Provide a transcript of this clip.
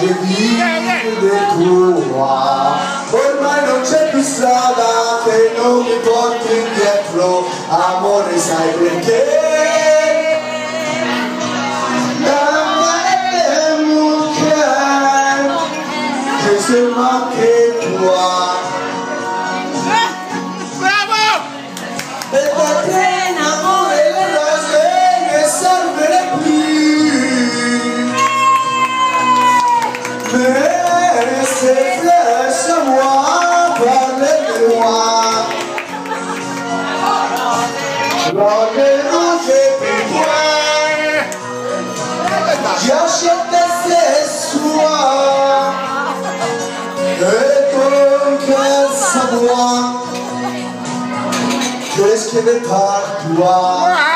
voglio dire tua. Ormai non c'è più strada che non mi porti indietro, amore, sai perché? Che sembra che tua. Bravo! Per te amore le rose ne serve più. Mais c'est flèche à moi, parlez-moi. L'orge pour toi. J'achète ce soir. Et ton cœur s'aboie. Qu'est-ce qui n'est pas toi?